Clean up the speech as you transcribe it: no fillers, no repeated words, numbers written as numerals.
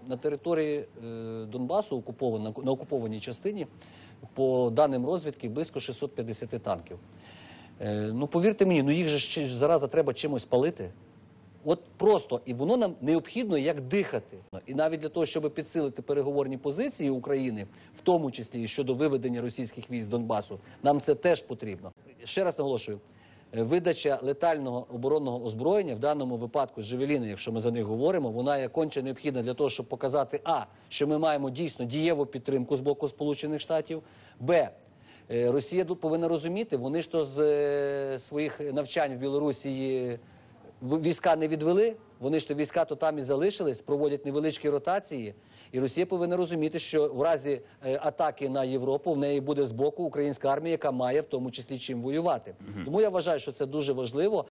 на території Донбасу, на окупованій частині, по даним розвідки, близько 650 танків. Ну, повірте мені, ну їх же зараза треба чимось палити. От просто, і воно нам необхідно як дихати. І навіть для того, щоб підсилити переговорні позиції України, в тому числі і щодо виведення російських військ з Донбасу, нам це теж потрібно. Ще раз наголошую, видача летального оборонного озброєння, в даному випадку «Джавеліни», якщо ми за них говоримо, вона є конче необхідна для того, щоб показати, що ми маємо дійсно дієву підтримку з боку Сполучених Штатів, Росія повинна розуміти, вони ж то з своїх навчань в Білорусі війська не відвели, вони ж то війська то там і залишились, проводять невеличкі ротації. І Росія повинна розуміти, що в разі атаки на Європу в неї буде з боку українська армія, яка має в тому числі чим воювати. Тому я вважаю, що це дуже важливо.